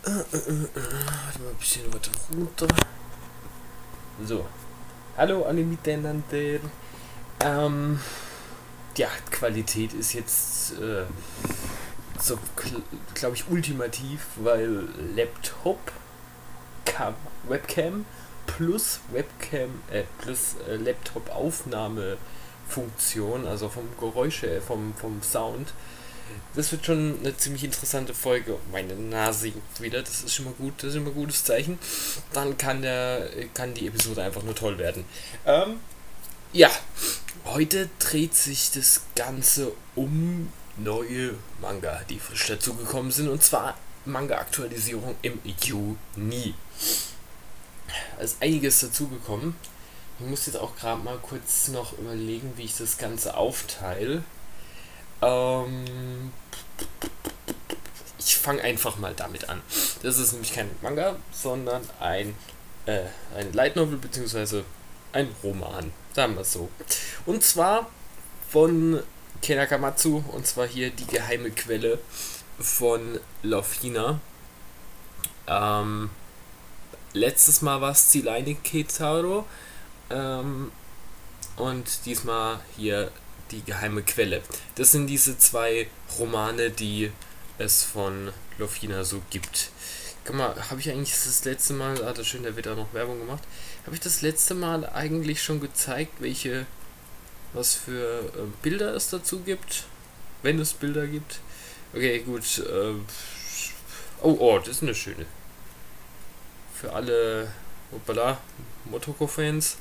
Warte mal ein bisschen weiter runter. So. Hallo alle miteinander. Ja, Qualität ist jetzt so, glaube ich, ultimativ, weil Webcam plus Laptop-Aufnahmefunktion, also vom Geräusche, vom Sound. Das wird schon eine ziemlich interessante Folge. Meine Nase juckt wieder, das ist schon mal gut, das ist immer ein gutes Zeichen. Dann kann die Episode einfach nur toll werden. Ja, heute dreht sich das Ganze um neue Manga, die frisch dazugekommen sind, und zwar Manga-Aktualisierung im Juni. Da ist einiges dazugekommen. Ich muss jetzt auch gerade mal kurz noch überlegen, wie ich das Ganze aufteile. Ich fange einfach mal damit an. Das ist nämlich kein Manga, sondern ein Light Novel bzw. ein Roman, sagen wir es so. Und zwar von Kei Nakamatsu, und zwar hier die geheime Quelle von Love Hina. Letztes Mal war es Zileine Keitaro, und diesmal hier die geheime Quelle. Das sind diese zwei Romane, die es von Love Hina so gibt. Habe ich eigentlich das letzte Mal, das schön, da wird auch noch Werbung gemacht, habe ich das letzte Mal eigentlich schon gezeigt, was für Bilder es dazu gibt, wenn es Bilder gibt. Okay, gut. Oh, das ist eine schöne. Für alle Motoko-Fans.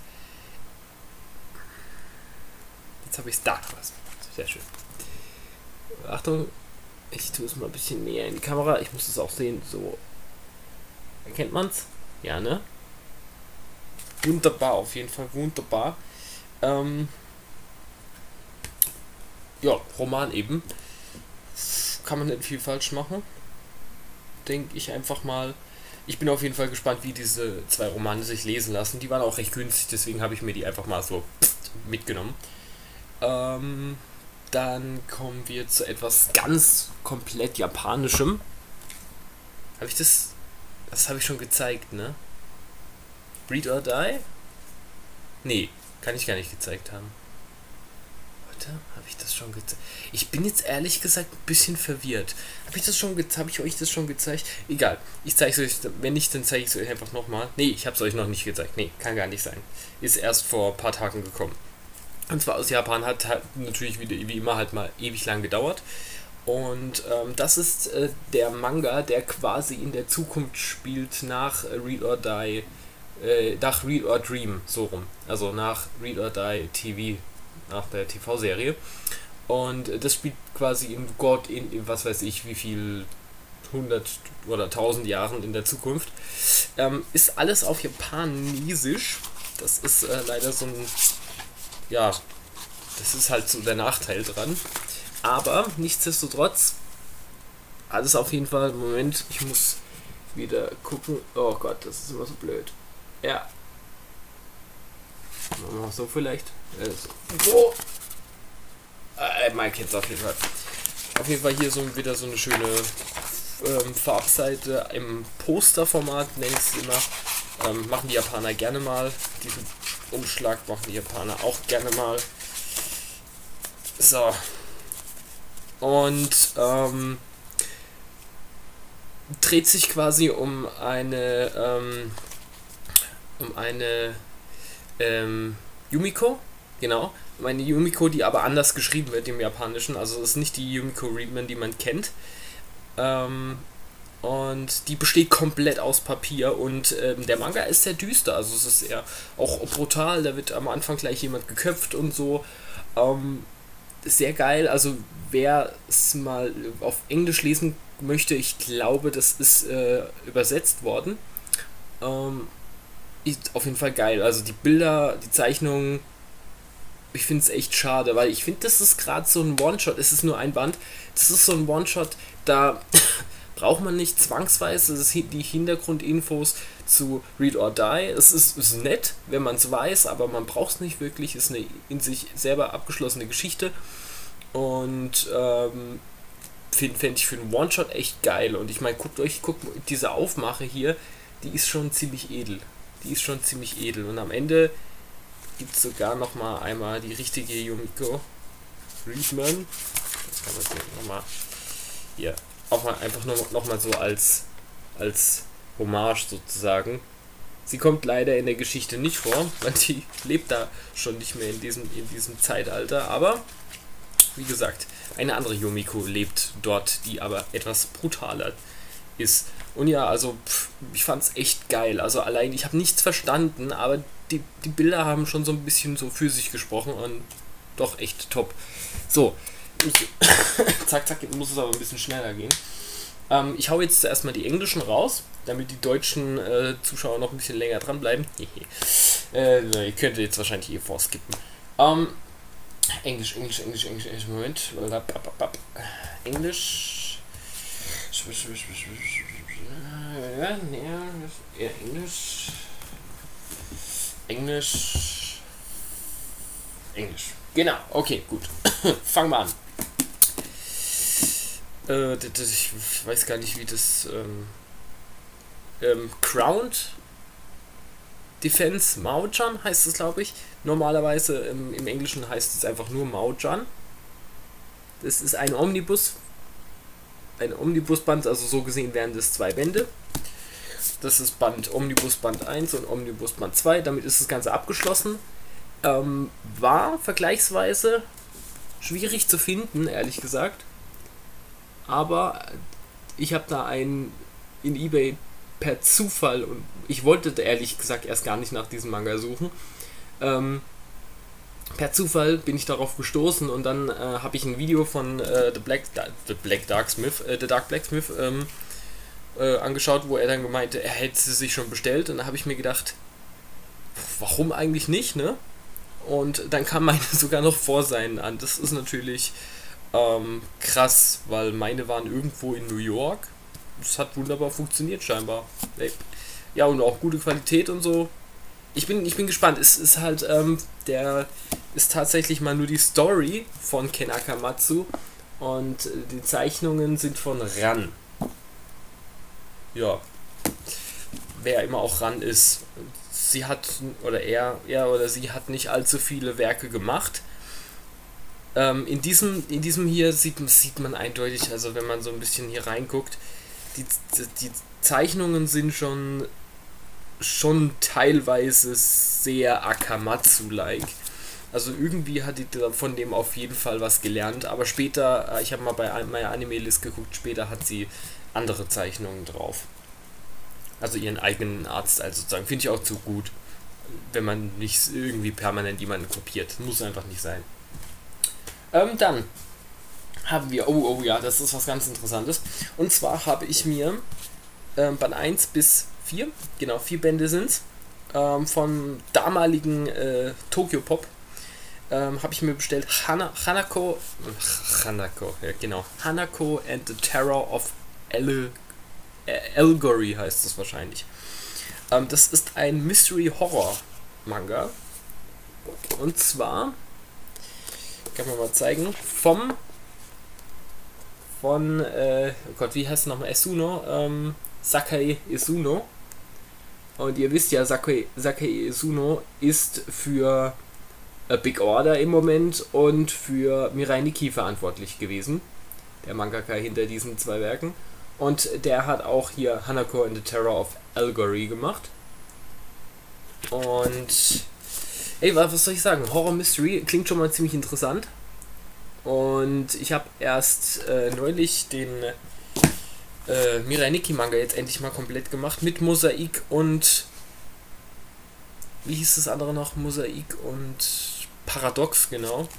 Jetzt habe ich es da. Sehr schön. Achtung, ich tue es mal ein bisschen näher in die Kamera. Ich muss es auch sehen. So. Erkennt man's? Ja, ne? Wunderbar, auf jeden Fall wunderbar. Ja, Roman eben. Kann man nicht viel falsch machen. Denke ich einfach mal. Ich bin auf jeden Fall gespannt, wie diese zwei Romane sich lesen lassen. Die waren auch recht günstig, deswegen habe ich mir die einfach mal so mitgenommen. Dann kommen wir zu etwas ganz komplett Japanischem. Habe ich das? Das habe ich schon gezeigt, ne? Read or Die? Nee, kann ich gar nicht gezeigt haben. Warte, habe ich das schon gezeigt? Ich bin jetzt ehrlich gesagt ein bisschen verwirrt. Habe ich euch das schon gezeigt? Egal, ich zeige es euch. Wenn nicht, dann zeige ich es euch einfach nochmal. Nee, ich habe es euch noch nicht gezeigt. Nee, kann gar nicht sein. Ist erst vor ein paar Tagen gekommen. Und zwar aus Japan, hat natürlich wieder wie immer halt mal ewig lang gedauert. Und das ist der Manga, der quasi in der Zukunft spielt nach Read or Die, nach Read or Dream, so rum. Also nach Read or Die TV, nach der TV-Serie. Und das spielt quasi in Gott in was weiß ich wie viel 100 oder 1000 Jahren in der Zukunft. Ist alles auf Japanesisch. Das ist leider so ein, ja, das ist halt so der Nachteil dran. Aber nichtsdestotrotz, alles auf jeden Fall. Moment, ich muss wieder gucken. Oh Gott, das ist immer so blöd. Ja. Machen wir so vielleicht. So. Mike jetzt auf jeden Fall. Auf jeden Fall hier so wieder so eine schöne Farbseite im Posterformat, nenne ich es immer. Machen die Japaner gerne mal. Diesen Umschlag machen die Japaner auch gerne mal. So. Und dreht sich quasi um eine Yumiko, genau, um eine Yumiko, die aber anders geschrieben wird im Japanischen, also es ist nicht die Yumiko Readman, die man kennt, und die besteht komplett aus Papier, und der Manga ist sehr düster, also es ist eher auch brutal, da wird am Anfang gleich jemand geköpft und so. Sehr geil, also wer es mal auf Englisch lesen möchte, ich glaube, das ist übersetzt worden. Ist auf jeden Fall geil, also die Bilder, die Zeichnungen, ich finde es echt schade, weil ich finde, das ist gerade so ein One-Shot, es ist nur ein Band, das ist so ein One-Shot, da braucht man nicht zwangsweise die Hintergrundinfos zu Read or Die. Es ist nett, wenn man es weiß, aber man braucht es nicht wirklich. Es ist eine in sich selber abgeschlossene Geschichte. Und fänd ich für einen One-Shot echt geil. Und ich meine, guckt diese Aufmache hier, die ist schon ziemlich edel. Die ist schon ziemlich edel. Und am Ende gibt es sogar nochmal einmal die richtige Yumiko Friedman. Das kann man nochmal hier auch mal einfach nur nochmal so als Hommage sozusagen. Sie kommt leider in der Geschichte nicht vor, weil die lebt da schon nicht mehr in diesem Zeitalter. Aber wie gesagt, eine andere Yumiko lebt dort, die aber etwas brutaler ist. Und ja, also ich fand's echt geil. Also allein, ich habe nichts verstanden, aber die Bilder haben schon so ein bisschen so für sich gesprochen und doch echt top. So, zack, muss es aber ein bisschen schneller gehen. Ich hau jetzt zuerst mal die englischen raus, damit die deutschen Zuschauer noch ein bisschen länger dranbleiben. Ihr könnt jetzt wahrscheinlich vorskippen. Englisch, Moment. Englisch. Englisch. Genau, okay, gut. Fangen wir an. Ich weiß gar nicht, wie das Crowned Defense Mao-chan heißt es, glaube ich. Normalerweise im Englischen heißt es einfach nur Mao-chan. Das ist ein Omnibusband, also so gesehen wären das 2 Bände. Das ist Omnibus Band 1 und Omnibus Band 2. Damit ist das Ganze abgeschlossen. War vergleichsweise schwierig zu finden, ehrlich gesagt. Aber ich habe da einen in eBay per Zufall, und ich wollte ehrlich gesagt erst gar nicht nach diesem Manga suchen, per Zufall bin ich darauf gestoßen und dann habe ich ein Video von The Dark Blacksmith angeschaut, wo er dann gemeinte, er hätte sie sich schon bestellt, und da habe ich mir gedacht, warum eigentlich nicht, ne? Und dann kam meine sogar noch vor seinen an. Das ist natürlich krass, weil meine waren irgendwo in New York. Das hat wunderbar funktioniert scheinbar. Ja, und auch gute Qualität und so. Ich bin gespannt. Es ist halt, der ist tatsächlich mal nur die Story von Ken Akamatsu und die Zeichnungen sind von Ran. Ja. Wer immer auch Ran ist. Sie hat, oder er oder sie hat nicht allzu viele Werke gemacht. In diesem hier sieht man eindeutig, also wenn man so ein bisschen hier reinguckt, die Zeichnungen sind schon teilweise sehr Akamatsu-like. Also irgendwie hat die von dem auf jeden Fall was gelernt, aber später, ich habe mal bei meiner Anime-List geguckt, später hat sie andere Zeichnungen drauf. Also ihren eigenen Artstyle sozusagen. Finde ich auch zu gut, wenn man nicht irgendwie permanent jemanden kopiert. Muss einfach nicht sein. Dann haben wir, oh ja, das ist was ganz Interessantes. Und zwar habe ich mir Band 1 bis 4, genau, 4 Bände sind von damaligen Tokyo Pop, habe ich mir bestellt Hanako, ja genau, Hanako and the Terror of Allegory heißt es wahrscheinlich. Das ist ein Mystery-Horror-Manga. Und zwar, kann man mal zeigen, von oh Gott, wie heißt es nochmal? Esuno, Sakai Esuno. Und ihr wisst ja, Sakai Esuno ist für Big Order im Moment und für Mirai Nikki verantwortlich gewesen. Der Mangaka hinter diesen 2 Werken. Und der hat auch hier Hanako and the Terror of Allegory gemacht. Und ey, was soll ich sagen? Horror Mystery klingt schon mal ziemlich interessant. Und ich habe erst neulich den Mirai Nikki Manga jetzt endlich mal komplett gemacht mit Mosaik und wie hieß das andere noch? Mosaik und Paradox, genau.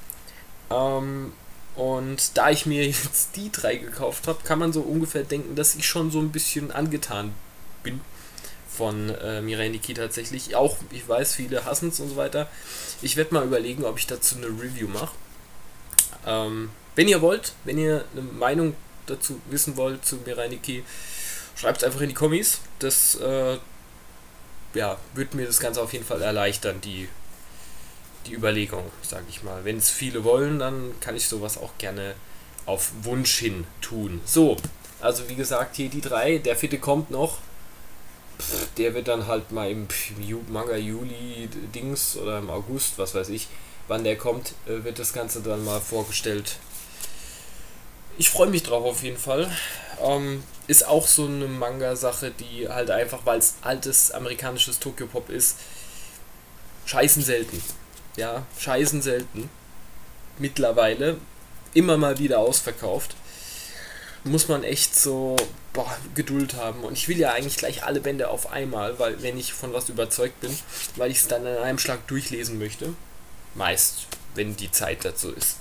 Und da ich mir jetzt die 3 gekauft habe, kann man so ungefähr denken, dass ich schon so ein bisschen angetan bin von Mirai Nikki tatsächlich. Auch, ich weiß, viele hassen es und so weiter. Ich werde mal überlegen, ob ich dazu eine Review mache. Wenn ihr wollt, wenn ihr eine Meinung dazu wissen wollt zu Mirai Nikki, schreibt es einfach in die Kommis. Das ja, wird mir das Ganze auf jeden Fall erleichtern, die Überlegung, sage ich mal. Wenn es viele wollen, dann kann ich sowas auch gerne auf Wunsch hin tun. So, also wie gesagt, hier die 3, der 4. kommt noch. Der wird dann halt mal im Manga Juli Dings oder im August, was weiß ich, wann der kommt, wird das Ganze dann mal vorgestellt. Ich freue mich drauf auf jeden Fall. Ist auch so eine Manga-Sache, die halt einfach, weil es altes amerikanisches Tokyo-Pop ist, scheißen selten. Ja, scheißen selten. Mittlerweile immer mal wieder ausverkauft. Muss man echt so Geduld haben. Und ich will ja eigentlich gleich alle Bände auf einmal, weil wenn ich von was überzeugt bin, weil ich es dann in einem Schlag durchlesen möchte. Meist, wenn die Zeit dazu ist.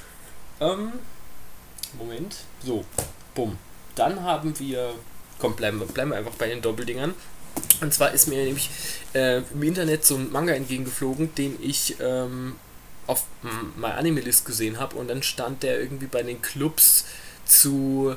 Moment. So, bumm. Dann haben wir, komm, bleiben wir einfach bei den Doppeldingern. Und zwar ist mir nämlich im Internet so ein Manga entgegengeflogen, den ich auf MyAnimeList gesehen habe, und dann stand der irgendwie bei den Clubs zu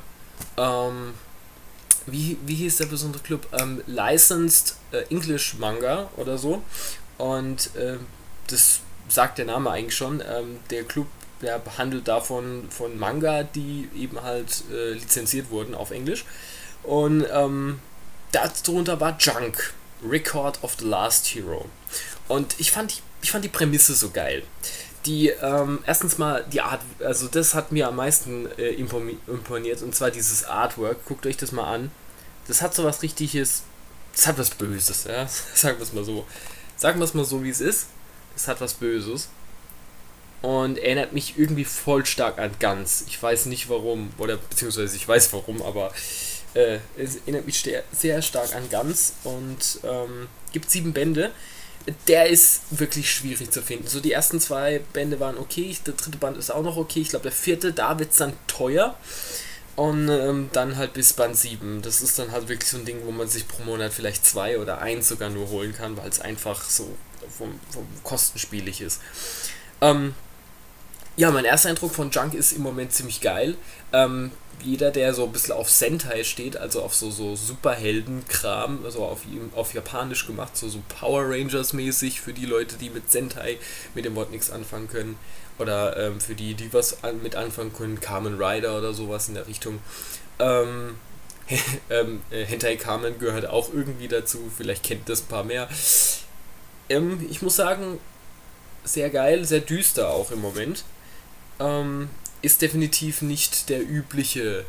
wie hieß der besondere Club? Licensed English Manga oder so. Und das sagt der Name eigentlich schon. Der Club, der handelt davon von Manga, die eben halt lizenziert wurden auf Englisch. Und darunter war Junk, Record of the Last Hero. Und ich fand die Prämisse so geil. Die, erstens mal die Art, also das hat mir am meisten imponiert, und zwar dieses Artwork. Guckt euch das mal an. Das hat so was Richtiges, das hat was Böses, ja. Sagen wir es mal so. Sagen wir es mal so, wie es ist. Es hat was Böses. Und erinnert mich irgendwie voll stark an Guns. Ich weiß nicht warum, oder beziehungsweise ich weiß warum, aber es erinnert mich sehr stark an Guns, und gibt 7 Bände. Der ist wirklich schwierig zu finden. So, die ersten 2 Bände waren okay, der 3. Band ist auch noch okay, ich glaube der 4., da wird es dann teuer. Und dann halt bis Band 7. Das ist dann halt wirklich so ein Ding, wo man sich pro Monat vielleicht 2 oder 1 sogar nur holen kann, weil es einfach so vom kostenspielig ist. Ja, mein erster Eindruck von Junk ist im Moment ziemlich geil. Jeder, der so ein bisschen auf Sentai steht, also auf so Superheldenkram, also auf Japanisch gemacht, so Power Rangers mäßig, für die Leute, die mit Sentai mit dem Wort nichts anfangen können, oder für die was mit anfangen können, Kamen Rider oder sowas in der Richtung. Hentai Kamen gehört auch irgendwie dazu, vielleicht kennt das ein paar mehr. Ich muss sagen, sehr geil, sehr düster auch im Moment. Ist definitiv nicht der übliche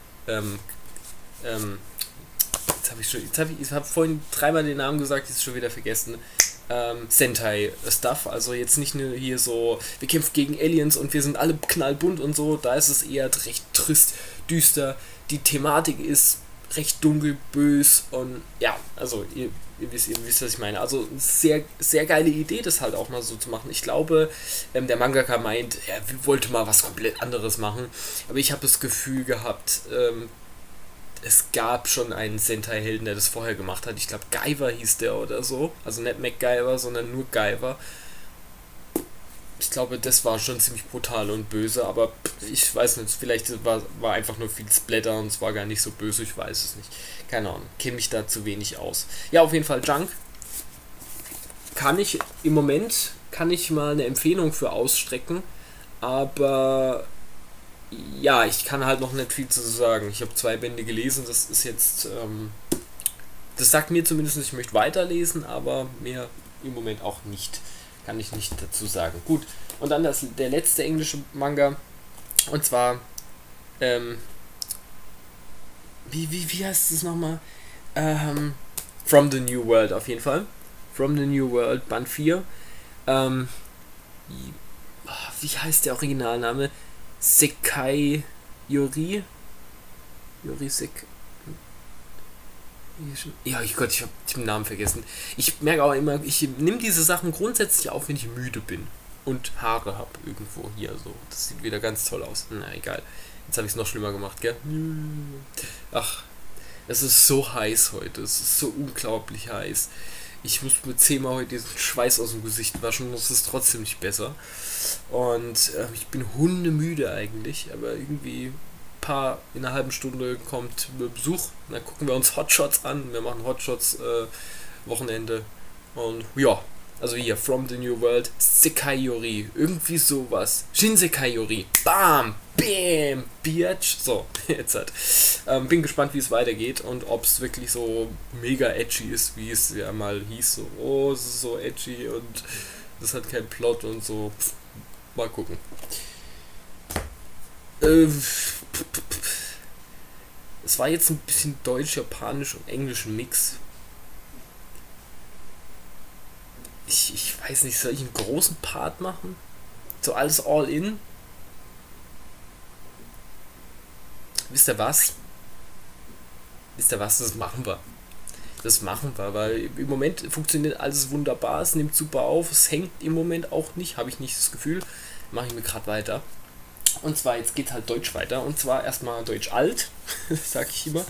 ich habe vorhin 3-mal den Namen gesagt, jetzt schon wieder vergessen. Sentai-Stuff, also jetzt nicht nur hier so, wir kämpfen gegen Aliens und wir sind alle knallbunt und so, da ist es eher recht trist, düster, die Thematik ist recht dunkel, bös, und ja, also ihr wisst, was ich meine. Also sehr, sehr geile Idee, das halt auch mal so zu machen. Ich glaube, der Mangaka meint, er wollte mal was komplett anderes machen, aber ich habe das Gefühl gehabt, es gab schon einen Sentai-Helden, der das vorher gemacht hat. Ich glaube, Guyver hieß der oder so. Also nicht MacGyver, sondern nur Guyver. Ich glaube, das war schon ziemlich brutal und böse, aber ich weiß nicht, vielleicht war einfach nur viel Splatter und es war gar nicht so böse, ich weiß es nicht. Keine Ahnung, kenne mich da zu wenig aus. Ja, auf jeden Fall Junk. Im Moment kann ich mal eine Empfehlung für ausstrecken, aber ja, ich kann halt noch nicht viel zu sagen. Ich habe 2 Bände gelesen, das ist jetzt, das sagt mir zumindest, ich möchte weiterlesen, aber mehr im Moment auch nicht. Kann ich nicht dazu sagen. Gut, und dann der letzte englische Manga, und zwar, wie heißt es nochmal? From the New World auf jeden Fall. From the New World, Band 4. Wie heißt der Originalname? Sekai Yori? Ja, Gott, ich habe den Namen vergessen. Ich merke auch immer, ich nehme diese Sachen grundsätzlich auf, wenn ich müde bin und Haare habe irgendwo hier so. Das sieht wieder ganz toll aus. Na, egal. Jetzt habe ich es noch schlimmer gemacht, gell? Ach, es ist so heiß heute. Es ist so unglaublich heiß. Ich muss mir 10-mal heute diesen Schweiß aus dem Gesicht waschen, das ist trotzdem nicht besser. Und ich bin hundemüde eigentlich, aber irgendwie in einer halben Stunde kommt Besuch. Dann gucken wir uns Hotshots an. Wir machen Hotshots Wochenende. Und ja, Also hier, From the New World, Sekaiori, irgendwie sowas. Shinsekaiori, bam, bam, Biatch. So, jetzt halt. Bin gespannt, wie es weitergeht und ob es wirklich so mega edgy ist, wie es ja mal hieß. So, oh, es ist so edgy und das hat keinen Plot und so. Pff, mal gucken. Es war jetzt ein bisschen deutsch, japanisch und englischen Mix. Ich weiß nicht, soll ich einen großen Part machen? So alles all in? Wisst ihr was? Wisst ihr was? Das machen wir. Das machen wir, weil im Moment funktioniert alles wunderbar, es nimmt super auf, es hängt im Moment auch nicht, habe ich nicht das Gefühl. Mache ich mir gerade weiter. Und zwar, jetzt geht halt Deutsch weiter. Und zwar erstmal Deutsch alt, sag ich immer.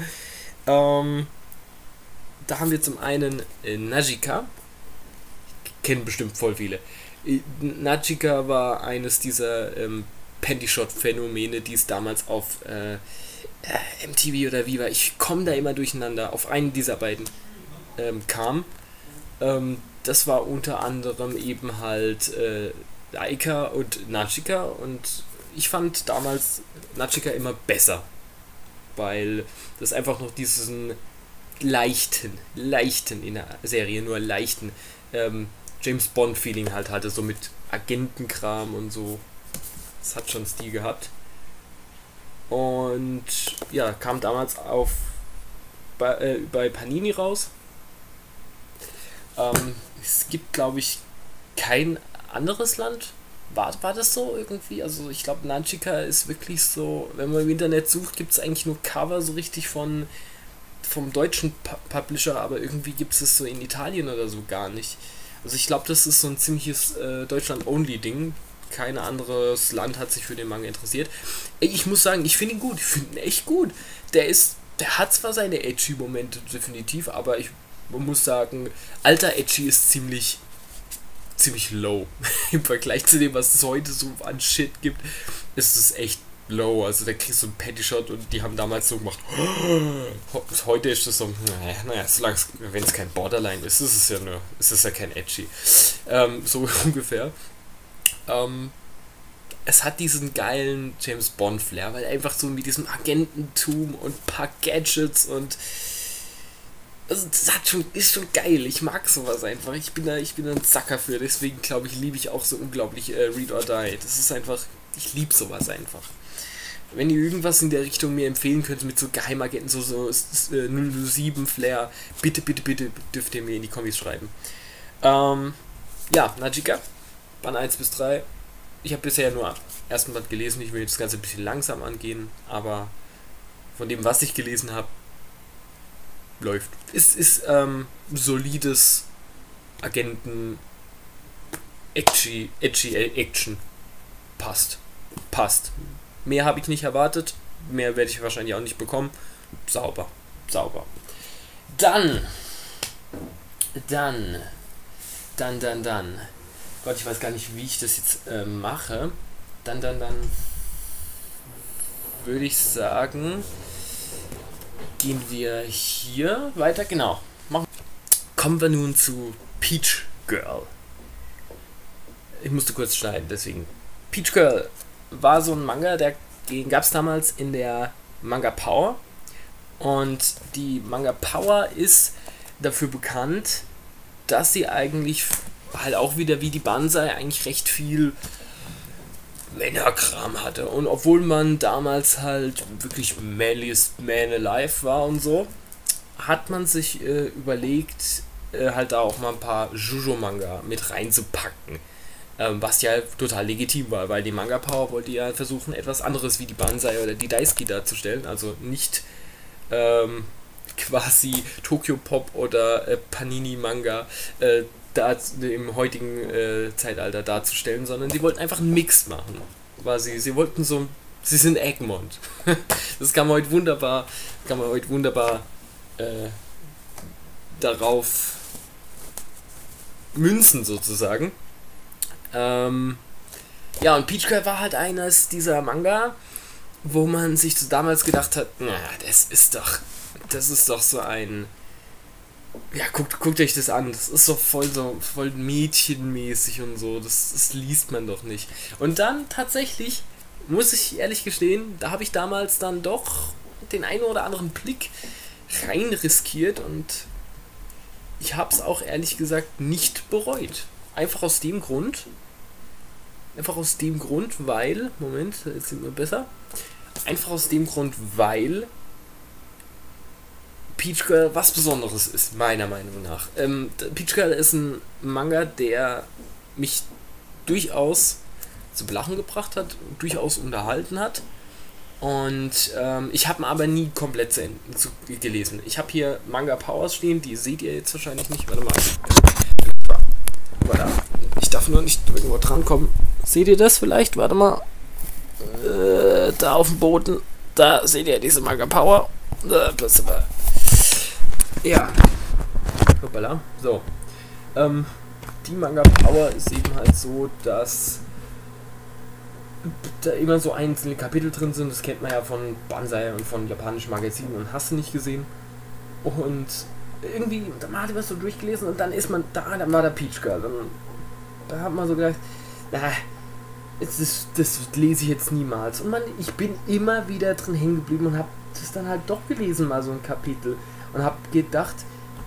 Da haben wir zum einen Najika. Kennen bestimmt voll viele. Najika war eines dieser Panty-Shot-Phänomene, die es damals auf MTV oder Viva, ich komme da immer durcheinander, auf einen dieser beiden kam. Das war unter anderem eben halt Aika und Najika und ich fand damals Najika immer besser, weil das einfach noch diesen leichten in der Serie, nur leichten James Bond Feeling halt hatte, so mit Agentenkram und so. Das hat schon Stil gehabt. Und ja, kam damals bei Panini raus. Es gibt, glaube ich, kein anderes Land. War das so irgendwie? Also ich glaube, Najika ist wirklich so, wenn man im Internet sucht, gibt es eigentlich nur Cover so richtig vom deutschen Publisher, aber irgendwie gibt es das so in Italien oder so gar nicht. Also ich glaube, das ist so ein ziemliches Deutschland-Only-Ding. Kein anderes Land hat sich für den Manga interessiert. Ich muss sagen, ich finde ihn gut. Ich finde ihn echt gut. Der hat zwar seine Edgy-Momente definitiv, aber man muss sagen, alter Edgy ist ziemlich low. Im Vergleich zu dem, was es heute so an Shit gibt, ist es echt low. Also da kriegst du einen Panty-Shot und die haben damals so gemacht. Heute ist das so, naja, wenn es kein Borderline ist, ist es ja kein Edgy. So ungefähr. Es hat diesen geilen James Bond Flair, weil einfach so mit diesem Agententum und ein paar Gadgets und also das ist schon geil. Ich mag sowas einfach. Ich bin da ein Sucker für. Deswegen glaube ich, liebe ich auch so unglaublich Read or Die. Das ist einfach, ich liebe sowas einfach. Wenn ihr irgendwas in der Richtung mir empfehlen könnt mit so Geheimagenten, so 007 Flair, bitte dürft ihr mir in die Kommis schreiben. Ja, Najika, Band 1 bis 3. Ich habe bisher nur ersten Band gelesen. Ich will das Ganze ein bisschen langsam angehen, aber von dem, was ich gelesen habe, läuft. Es ist solides Agenten edgy Action. Passt. Mehr habe ich nicht erwartet. Mehr werde ich wahrscheinlich auch nicht bekommen. Sauber. Dann. Gott, ich weiß gar nicht, wie ich das jetzt mache. Dann würde ich sagen, gehen wir hier weiter. Genau. Kommen wir nun zu Peach Girl. Ich musste kurz schneiden, deswegen. Peach Girl war so ein Manga, den gab es damals in der Manga Power. Und die Manga Power ist dafür bekannt, dass sie eigentlich halt auch wieder wie die Banzai eigentlich recht viel Männerkram hatte. Und obwohl man damals halt wirklich manliest man alive war und so, hat man sich überlegt, halt da auch mal ein paar Shoujo-Manga mit reinzupacken. Was ja total legitim war, weil die Manga Power wollte ja versuchen, etwas anderes wie die Banzai oder die Daisuke darzustellen. Also nicht quasi Tokyo Pop oder Panini Manga im heutigen Zeitalter darzustellen, sondern sie wollten einfach einen Mix machen. Quasi, sie sind Egmont. Das kann man heute wunderbar darauf münzen sozusagen. Ja, und Peach Girl war halt eines dieser Manga, wo man sich damals gedacht hat, na, das ist doch so ein Ja, guckt euch das an. Das ist doch so voll mädchenmäßig und so. Das liest man doch nicht. Und dann tatsächlich, muss ich ehrlich gestehen, da habe ich damals dann doch den einen oder anderen Blick rein riskiert und ich habe es auch ehrlich gesagt nicht bereut. Einfach aus dem Grund. Einfach aus dem Grund, weil. Moment, jetzt sind wir besser. Einfach aus dem Grund, weil Peach Girl was Besonderes ist, meiner Meinung nach. Peach Girl ist ein Manga, der mich durchaus zum Lachen gebracht hat, durchaus unterhalten hat. Und ich habe ihn aber nie komplett gelesen. Ich habe hier Manga Powers stehen, die seht ihr jetzt wahrscheinlich nicht. Warte mal. Voilà. Ich darf nur nicht irgendwo drankommen. Seht ihr das vielleicht? Warte mal. Da auf dem Boden. Da seht ihr diese Manga Power. Ja. Hoppala. So. Die Manga Power ist eben halt so, dass da immer so einzelne Kapitel drin sind. Das kennt man ja von Banzai und von japanischen Magazinen und hast du nicht gesehen. Und irgendwie, dann hat man was so durchgelesen und dann ist man da, dann war der Peach Girl. Da hat man so gedacht, das lese ich jetzt niemals. Und ich bin immer wieder drin hängen geblieben und habe das dann halt doch gelesen, mal so ein Kapitel. Und habe gedacht,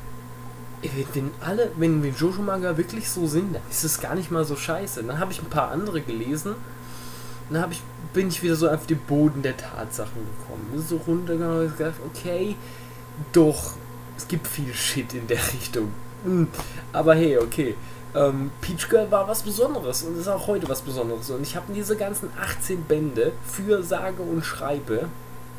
wenn Jojo-Manga wirklich so sind, dann ist es gar nicht mal so scheiße. Dann habe ich ein paar andere gelesen. Dann bin ich wieder so auf den Boden der Tatsachen gekommen. So runtergegangen und gesagt, okay, doch, es gibt viel Shit in der Richtung. Aber hey, okay. Peach Girl war was Besonderes und ist auch heute was Besonderes. Und ich habe diese ganzen 18 Bände für sage und schreibe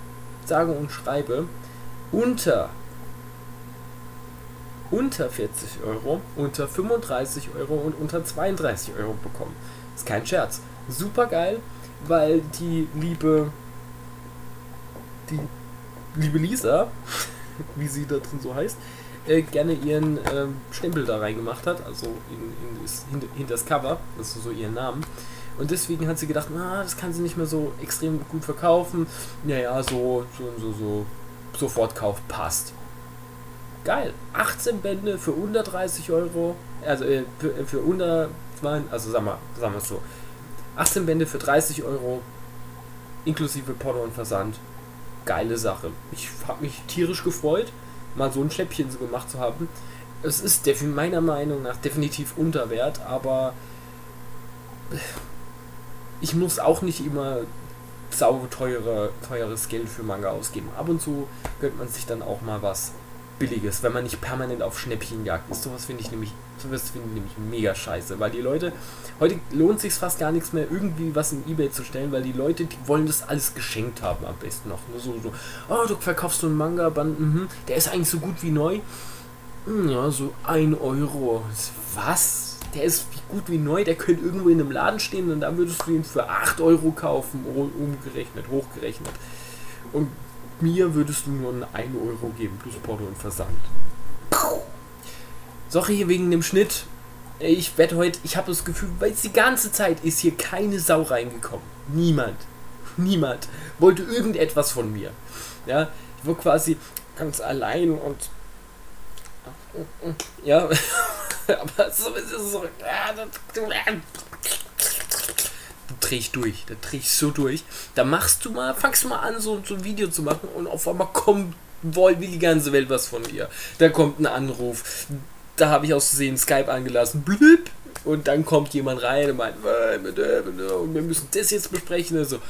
unter 40 Euro, unter 35 Euro und unter 32 Euro bekommen. Ist kein Scherz. Super geil, weil die liebe Lisa, wie sie da drin so heißt, gerne ihren Stempel da reingemacht hat, also hinter das Cover, das ist so ihren Namen. Und deswegen hat sie gedacht, das kann sie nicht mehr so extrem gut verkaufen. Naja, so Sofortkauf passt. Geil. 18 Bände für unter 30 Euro, also für unter, also sagen wir es so. 18 Bände für 30 Euro, inklusive Porto und Versand. Geile Sache. Ich habe mich tierisch gefreut, mal so ein Schnäppchen so gemacht zu haben. Es ist meiner Meinung nach definitiv unter Wert, aber ich muss auch nicht immer teures Geld für Manga ausgeben. Ab und zu gönnt man sich dann auch mal was Billiges, wenn man nicht permanent auf Schnäppchenjagd ist. Sowas finde ich nämlich mega scheiße, weil die Leute, heute lohnt sich fast gar nichts mehr, irgendwie was in eBay zu stellen, weil die Leute, die wollen das alles geschenkt haben am besten noch. Nur so, du verkaufst so einen Manga-Band, der ist eigentlich so gut wie neu. Ja, so 1 Euro. Was? Der ist gut wie neu, der könnte irgendwo in einem Laden stehen und dann würdest du ihn für 8 Euro kaufen, hochgerechnet. Und mir würdest du nur 1 Euro geben, plus Porto und Versand. Sorry hier wegen dem Schnitt. Ich werde heute, ich habe das Gefühl, weil die ganze Zeit ist hier keine Sau reingekommen. Niemand wollte irgendetwas von mir. Ja, ich war quasi ganz allein und ja, aber so ist es so. Da dreh ich so durch. Da fangst du mal an, so ein Video zu machen und auf einmal will die ganze Welt was von dir. Da kommt ein Anruf, da habe ich aus Versehen Skype angelassen, blip, und dann kommt jemand rein und meint, und wir müssen das jetzt besprechen. Also,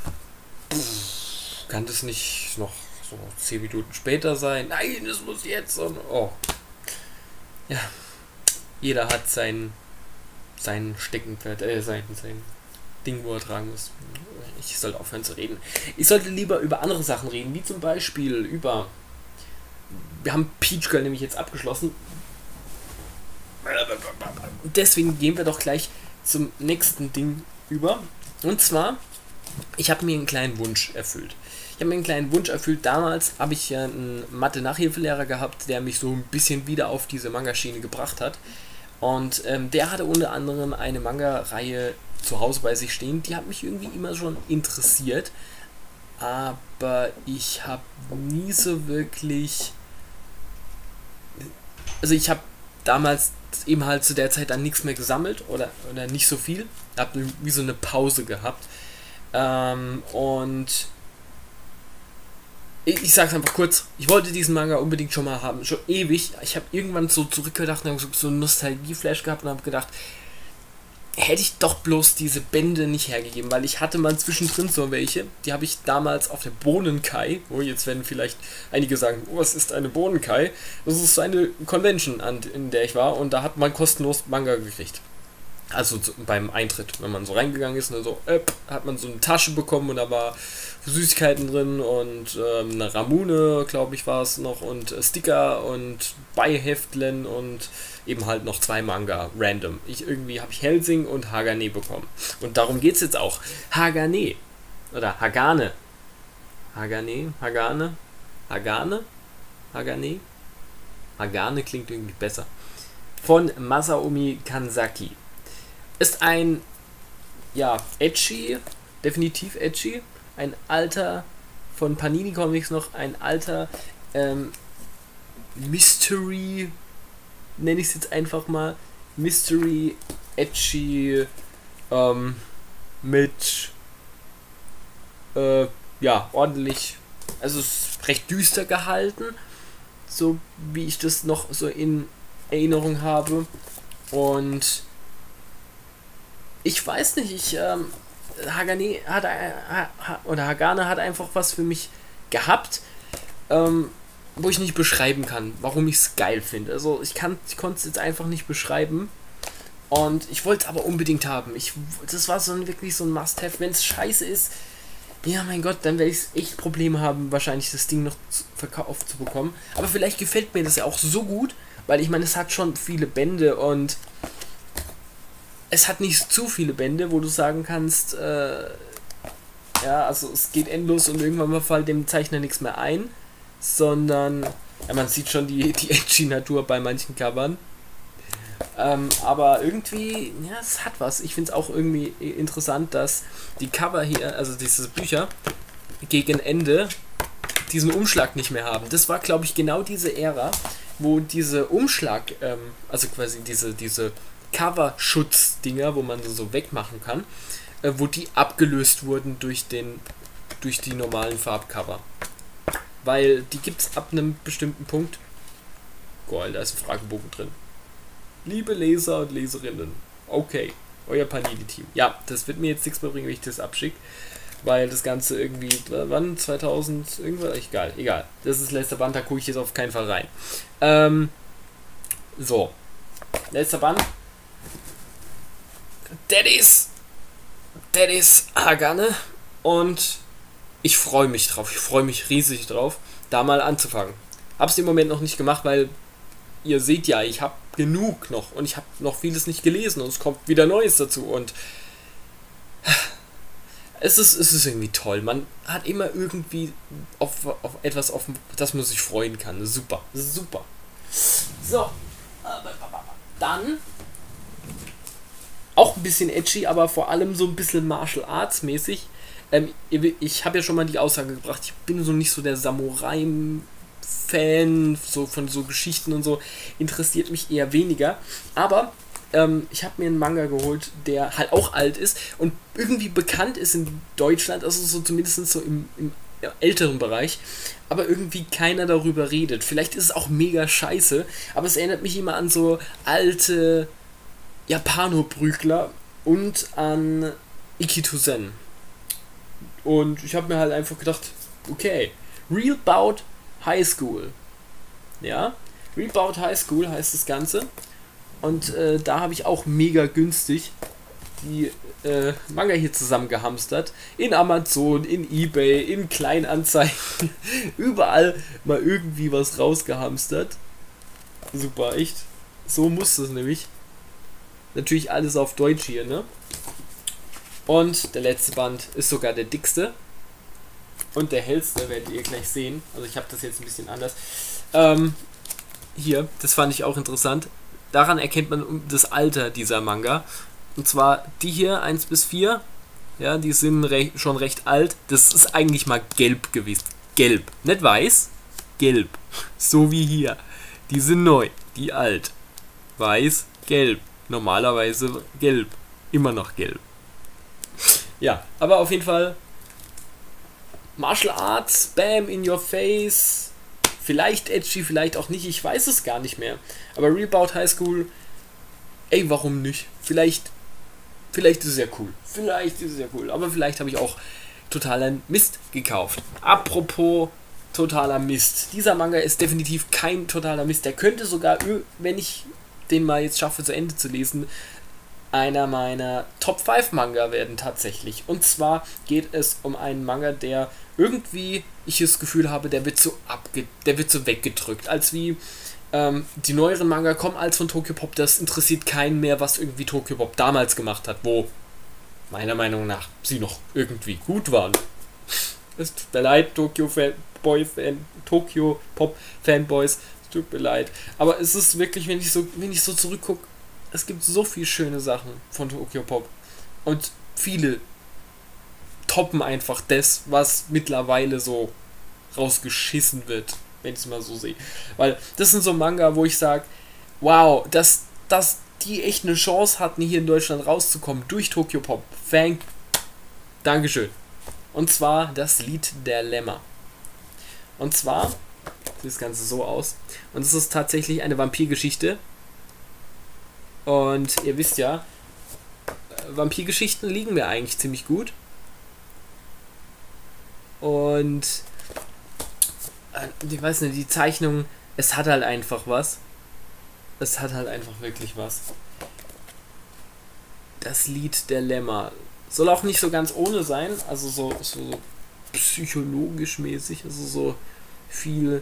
kann das nicht noch so 10 Minuten später sein? Nein, das muss jetzt. Und, ja, jeder hat sein Steckenpferd, sein Ding, wo er tragen muss. Ich sollte aufhören zu reden. Ich sollte lieber über andere Sachen reden, wie zum Beispiel wir haben Peach Girl nämlich jetzt abgeschlossen. Deswegen gehen wir doch gleich zum nächsten Ding über. Und zwar, ich habe mir einen kleinen Wunsch erfüllt. Damals habe ich ja einen Mathe-Nachhilfelehrer gehabt, der mich so ein bisschen wieder auf diese Manga-Schiene gebracht hat. Und der hatte unter anderem eine Manga-Reihe zu Hause bei sich stehen. Die hat mich irgendwie immer schon interessiert. Aber ich habe nie so wirklich also ich habe damals eben halt zu der Zeit dann nichts mehr gesammelt oder nicht so viel. Habe wie so eine Pause gehabt. Und ich sag's einfach kurz, ich wollte diesen Manga unbedingt schon mal haben, schon ewig. Ich habe irgendwann so zurückgedacht und habe so einen Nostalgie-Flash gehabt und habe gedacht, hätte ich doch bloß diese Bände nicht hergegeben, weil ich hatte mal zwischendrin so welche, die habe ich damals auf der Bonenkai, jetzt werden vielleicht einige sagen, oh, was ist eine Bonenkai? Das ist so eine Convention, in der ich war, und da hat man kostenlos Manga gekriegt. Also beim Eintritt, wenn man so reingegangen ist, und so, hat man so eine Tasche bekommen und da war Süßigkeiten drin und eine Ramune, glaube ich, war es noch, und Sticker und Beiheftlen und eben halt noch 2 Manga, random. Irgendwie habe ich Hellsing und Hagane bekommen. Und darum geht es jetzt auch. Hagane. Oder Hagane. Hagane? Hagane? Hagane? Hagane? Hagane klingt irgendwie besser. Von Masaomi Kanzaki. Ist ein, ja, edgy, definitiv edgy. Ein alter, von Panini Comics noch, ein alter Mystery, nenne ich es jetzt einfach mal, Mystery, edgy, mit, ja, ordentlich, also es ist recht düster gehalten, so wie ich das noch so in Erinnerung habe. Und ich weiß nicht, Hagane hat, oder Hagane hat einfach was für mich gehabt, wo ich nicht beschreiben kann, warum ich es geil finde. Also ich konnte es jetzt einfach nicht beschreiben. Und ich wollte es aber unbedingt haben. Das war wirklich so ein Must-Have. Wenn es scheiße ist, ja mein Gott, dann werde ich echt Probleme haben, wahrscheinlich das Ding noch verkauft zu bekommen. Aber vielleicht gefällt mir das ja auch so gut, weil ich meine, es hat schon viele Bände und es hat nicht zu viele Bände, wo du sagen kannst, ja, also es geht endlos und irgendwann mal fällt dem Zeichner nichts mehr ein, sondern, ja, man sieht schon die edgy Natur bei manchen Covern. Aber irgendwie, ja, es hat was. Ich finde es auch irgendwie interessant, dass die Cover hier, also diese Bücher, gegen Ende diesen Umschlag nicht mehr haben. Das war, glaube ich, genau diese Ära, wo diese Umschlag, also quasi diese Cover-Schutz-Dinger, wo man so wegmachen kann, wo die abgelöst wurden durch die normalen Farbcover. Weil die gibt es ab einem bestimmten Punkt. Goal, da ist ein Fragebogen drin. Liebe Leser und Leserinnen, okay, euer Panini-Team. Ja, das wird mir jetzt nichts mehr bringen, wenn ich das abschicke, weil das Ganze irgendwie, wann, 2000, irgendwas, egal. Das ist letzter Band, da gucke ich jetzt auf keinen Fall rein. So, letzter Band. Das ist Hagane und ich freue mich drauf, ich freue mich riesig drauf, da mal anzufangen. Hab's im Moment noch nicht gemacht, weil ihr seht ja, ich habe genug noch und ich habe noch vieles nicht gelesen und es kommt wieder Neues dazu und es ist irgendwie toll. Man hat immer irgendwie auf etwas, auf das man sich freuen kann. Super. So, dann auch ein bisschen edgy, aber vor allem so ein bisschen Martial Arts mäßig. Ich habe ja schon mal die Aussage gebracht, ich bin so nicht so der Samurai-Fan, so von so Geschichten und so, interessiert mich eher weniger. Aber ich habe mir einen Manga geholt, der halt auch alt ist und irgendwie bekannt ist in Deutschland, also so zumindest so im älteren Bereich, aber irgendwie keiner darüber redet. Vielleicht ist es auch mega scheiße, aber es erinnert mich immer an so alte Japanoprügler und an Ikitosen. Und ich habe mir halt einfach gedacht, okay, Real Bout High School. Ja, Real Bout High School heißt das Ganze. Und da habe ich auch mega günstig die Manga hier zusammengehamstert. In Amazon, in eBay, in Kleinanzeigen. Überall mal irgendwie was rausgehamstert. Super, echt. So muss das nämlich. Natürlich alles auf Deutsch hier, ne? Und der letzte Band ist sogar der dickste. Und der hellste, werdet ihr gleich sehen. Also ich habe das jetzt ein bisschen anders. Hier, das fand ich auch interessant. Daran erkennt man das Alter dieser Manga. Und zwar die hier, 1 bis 4. Ja, die sind schon recht alt. Das ist eigentlich mal gelb gewesen. Gelb. Nicht weiß, gelb. So wie hier. Die sind neu. die alt. Weiß, gelb. Normalerweise gelb. Immer noch gelb. Ja, aber auf jeden Fall Martial Arts, bam, in your face. Vielleicht edgy, vielleicht auch nicht, ich weiß es gar nicht mehr. Aber Rebound High School, ey, warum nicht? Vielleicht ist es ja cool. Vielleicht ist es ja cool. Aber vielleicht habe ich auch totalen Mist gekauft. Apropos totaler Mist. Dieser Manga ist definitiv kein totaler Mist. Der könnte sogar, wenn ich den mal jetzt schaffe zu Ende zu lesen, einer meiner Top 5 Manga werden tatsächlich. Und zwar geht es um einen Manga, der irgendwie, ich das Gefühl habe, der wird so weggedrückt. Als wie die neueren Manga kommen als von Tokyopop, das interessiert keinen mehr, was irgendwie Tokyopop damals gemacht hat, wo meiner Meinung nach sie noch irgendwie gut waren. Es tut mir leid, Tokyopop-Fanboys, es tut mir leid. Aber es ist wirklich, wenn ich so zurückgucke, es gibt so viele schöne Sachen von Tokyopop. Und viele toppen einfach das, was mittlerweile so rausgeschissen wird, wenn ich es mal so sehe. Weil das sind so Manga, wo ich sage, wow, dass die echt eine Chance hatten, hier in Deutschland rauszukommen durch Tokyopop. Dankeschön. Und zwar das Lied der Lämmer. Und zwar sieht das Ganze so aus. Und es ist tatsächlich eine Vampirgeschichte. Und ihr wisst ja, Vampirgeschichten liegen mir eigentlich ziemlich gut. Und ich weiß nicht, die Zeichnung, es hat halt einfach was. Es hat halt einfach wirklich was. Das Lied der Lämmer. Soll auch nicht so ganz ohne sein, also so psychologisch mäßig, also so viel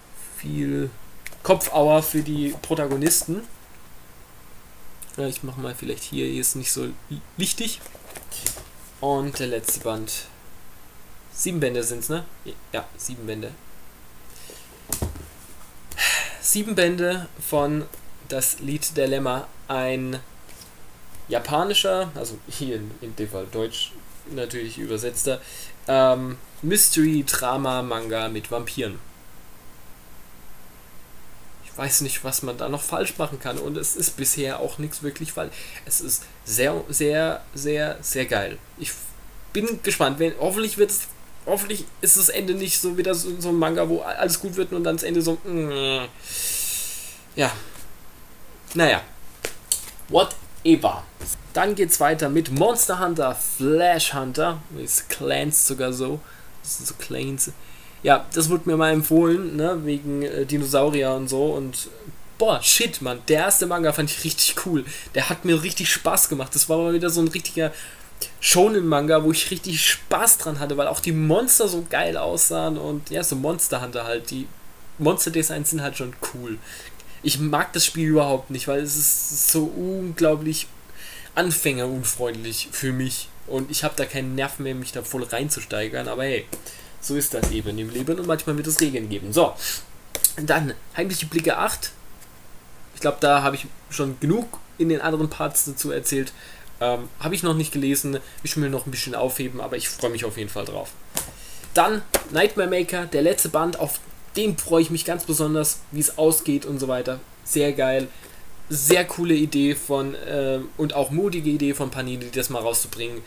Kopfauer für die Protagonisten. Ja, ich mache mal vielleicht hier ist nicht so lichtig. Und der letzte Band. 7 Bände sind's, ne? Ja, 7 Bände. 7 Bände von Das Lied der Lämmer, ein japanischer, also hier in dem Fall deutsch natürlich übersetzter, Mystery-Drama-Manga mit Vampiren. Ich weiß nicht, was man da noch falsch machen kann und es ist bisher auch nichts wirklich falsch. Es ist sehr, sehr, sehr, sehr geil. Ich bin gespannt, hoffentlich ist das Ende nicht so wieder so ein Manga, wo alles gut wird und dann das Ende so, ja, naja, whatever. Dann geht's weiter mit Monster Hunter, Flash Hunter, ist Clans sogar so, das sind so Clans. Ja, das wurde mir mal empfohlen, ne, wegen Dinosaurier und so und boah, shit, Mann, der erste Manga fand ich richtig cool. Der hat mir richtig Spaß gemacht. Das war mal wieder so ein richtiger Shonen-Manga, wo ich richtig Spaß dran hatte, weil auch die Monster so geil aussahen und ja, so Monster Hunter halt, die Monster-Designs sind halt schon cool. Ich mag das Spiel überhaupt nicht, weil es ist so unglaublich anfängerunfreundlich für mich und ich habe da keinen Nerv mehr, mich da voll reinzusteigern, aber hey, so ist das eben im Leben und manchmal wird es Regeln geben. So, dann Heimliche Blicke 8. Ich glaube, da habe ich schon genug in den anderen Parts dazu erzählt. Habe ich noch nicht gelesen, ich will mir noch ein bisschen aufheben, aber ich freue mich auf jeden Fall drauf. Dann Nightmare Maker, der letzte Band, auf den freue ich mich ganz besonders, wie es ausgeht und so weiter. Sehr geil, sehr coole Idee und auch mutige Idee von Panini, das mal rauszubringen.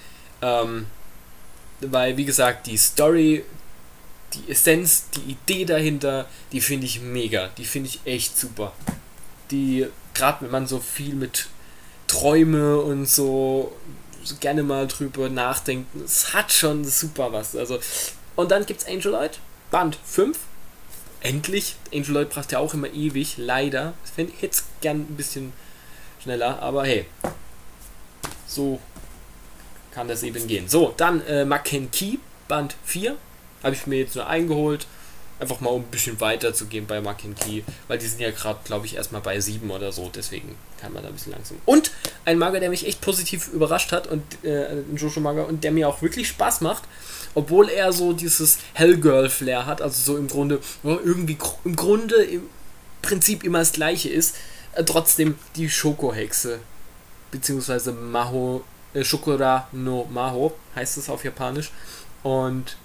Weil, wie gesagt, die Story, die Essenz, die Idee dahinter, die finde ich mega, die finde ich echt super. Gerade wenn man so viel mit Träume und so gerne mal drüber nachdenkt, es hat schon super was. Also, und dann gibt's Angeloid, Band 5. Endlich. Angeloid braucht ja auch immer ewig, leider. Das fände ich jetzt gern ein bisschen schneller, aber hey. So kann das eben gehen. So, dann Makenki, Band 4. Habe ich mir jetzt nur eingeholt. Einfach mal um ein bisschen weiter zu gehen bei Makenki, weil die sind ja gerade, glaube ich, erstmal bei 7 oder so, deswegen kann man da ein bisschen langsam. Und ein Manga, der mich echt positiv überrascht hat, und ein Jojo-Manga, und der mir auch wirklich Spaß macht, obwohl er so dieses Hellgirl-Flair hat, also so im Grunde, im Prinzip immer das gleiche ist, trotzdem die Schoko-Hexe, beziehungsweise Maho, Shokora no Maho, heißt es auf Japanisch, und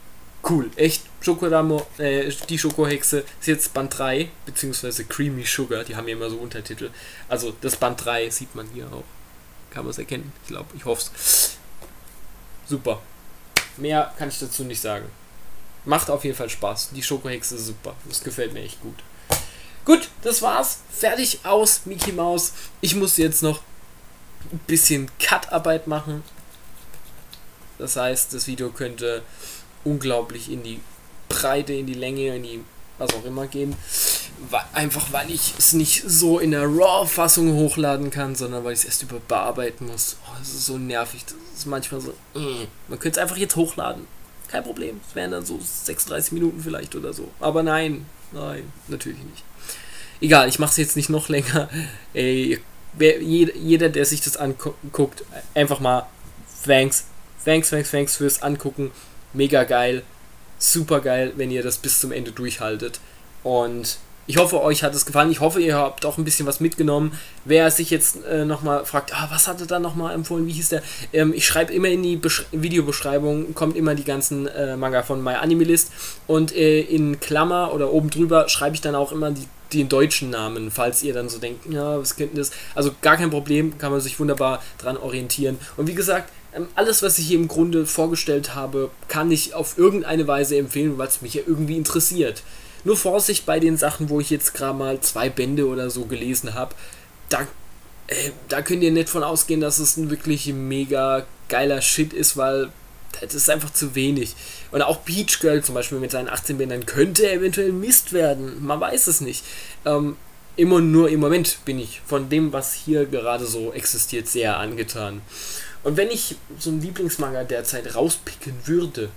cool, echt, Schokodamo, die Schokohexe ist jetzt Band 3, beziehungsweise Creamy Sugar, die haben ja immer so Untertitel. Also das Band 3 sieht man hier auch. Kann man es erkennen? Ich glaube, ich hoffe es. Super. Mehr kann ich dazu nicht sagen. Macht auf jeden Fall Spaß. Die Schokohexe ist super. Das gefällt mir echt gut. Gut, das war's. Fertig aus Mickey Mouse. Ich muss jetzt noch ein bisschen Cut-Arbeit machen. Das heißt, das Video könnte unglaublich in die Breite, in die Länge, in die was auch immer gehen. Einfach weil ich es nicht so in der RAW-Fassung hochladen kann, sondern weil ich es erst bearbeiten muss. Oh, das ist so nervig. Das ist manchmal so. Man könnte es einfach jetzt hochladen. Kein Problem. Es wären dann so 36 Minuten vielleicht oder so. Aber nein, natürlich nicht. Egal, ich mache es jetzt nicht noch länger. Ey, jeder, der sich das anguckt, einfach mal thanks fürs Angucken. Mega geil. Super geil, wenn ihr das bis zum Ende durchhaltet. Und ich hoffe, euch hat es gefallen. Ich hoffe, ihr habt auch ein bisschen was mitgenommen. Wer sich jetzt nochmal fragt, was hat er da nochmal empfohlen, wie hieß der? Ich schreibe immer in die Videobeschreibung, kommt immer die ganzen Manga von MyAnimeList. Und in Klammer oder oben drüber schreibe ich dann auch immer den deutschen Namen, falls ihr dann so denkt, ja, was könnte das? Also gar kein Problem, kann man sich wunderbar dran orientieren. Und wie gesagt, alles, was ich hier im Grunde vorgestellt habe, kann ich auf irgendeine Weise empfehlen, weil es mich ja irgendwie interessiert. Nur Vorsicht bei den Sachen, wo ich jetzt gerade mal 2 Bände oder so gelesen habe. Da könnt ihr nicht von ausgehen, dass es ein wirklich mega geiler Shit ist, weil das ist einfach zu wenig. Und auch Peach Girl zum Beispiel mit seinen 18 Bändern könnte eventuell Mist werden. Man weiß es nicht. Immer nur im Moment bin ich von dem, was hier gerade so existiert, sehr angetan. Und wenn ich so einen Lieblingsmanga derzeit rauspicken würde,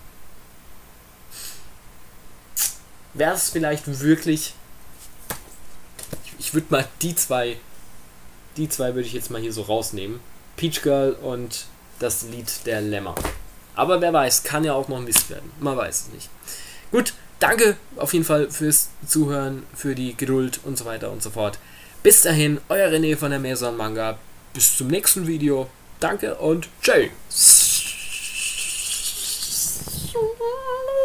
wäre es vielleicht wirklich, ich würde mal die zwei würde ich jetzt mal hier so rausnehmen. Peach Girl und das Lied der Lämmer. Aber wer weiß, kann ja auch noch ein Mist werden. Man weiß es nicht. Gut, danke auf jeden Fall fürs Zuhören, für die Geduld und so weiter und so fort. Bis dahin, euer René von der Maison Manga. Bis zum nächsten Video. Danke und tschüss.